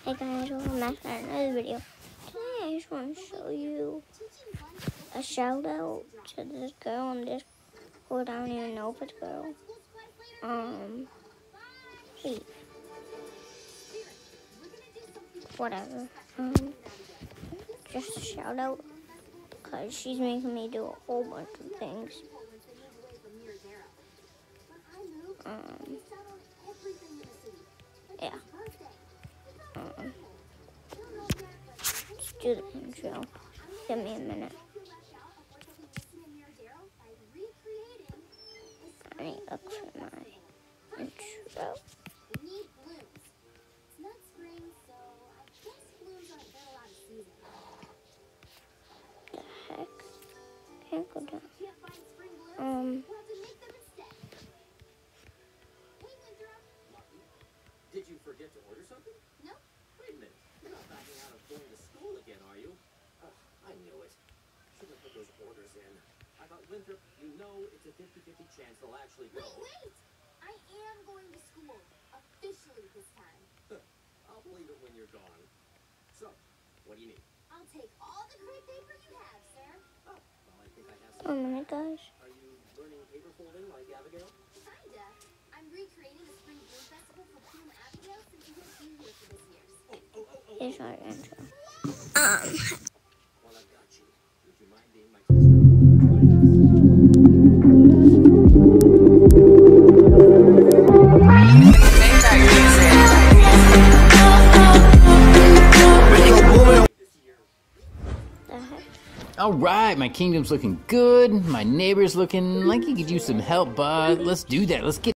Hey guys, welcome back to another video. Today I just want to show you a shout out to this girl on this board. I don't even know if it's a girl. Hey, whatever. Just a shout out because she's making me do a whole bunch of things. Yeah. Let's do the intro. Give me a minute. I need to look for my intro. The heck? Can't go down. Did you forget to order something? No. Wait a minute. You're not backing out of going to school again, are you? I knew it. Should have put those orders in. I thought, Winthrop, you know it's a 50-50 chance they'll actually go. Wait! I am going to school. Officially this time. I'll believe it when you're gone. So, what do you need? I'll take all the crepe paper you have, sir. Oh, well, I think I have some. 1 minute, guys. Are you learning paper folding like Abigail? Kinda. I'm recreating the Spring Bloom Festival for Bloom Abigail since you won't be here for this year's. Here's our intro. Well, I've got you. Would you mind being my tester? Alright, my kingdom's looking good. My neighbor's looking like he could use some help, but let's do that. Let's get